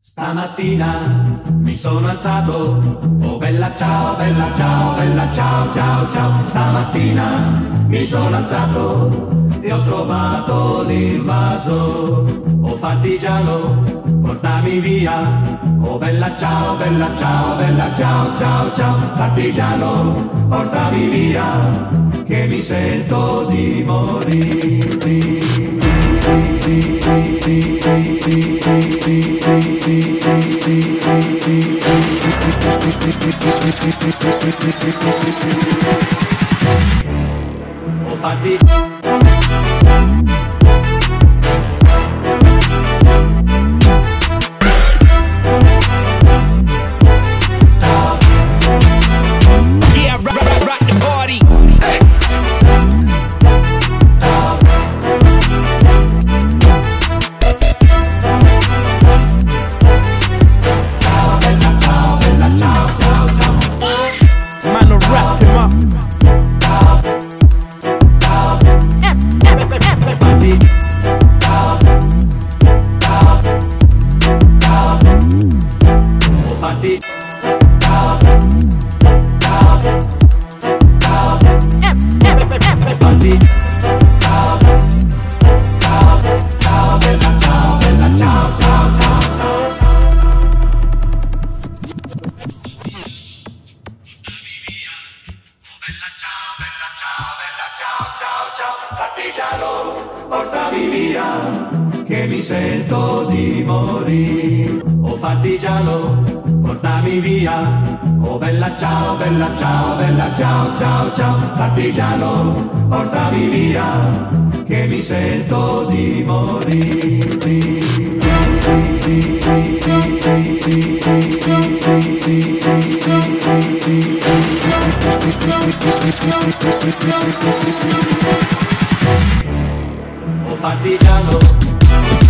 Stamattina mi sono alzato, oh bella ciao, bella ciao, bella ciao, ciao, ciao. Stamattina mi sono alzato e ho trovato l'invaso. Oh partigiano, portami via, oh bella ciao, bella ciao, bella ciao, ciao, ciao. Partigiano, portami via, che mi sento di morire. Oh partigiano. Partigiano, portami via, che mi sento di morire. Oh partigiano, portami via, oh bella ciao, bella ciao, bella ciao, ciao, ciao. Partigiano, portami via, che mi sento di morire. Oh partigiano.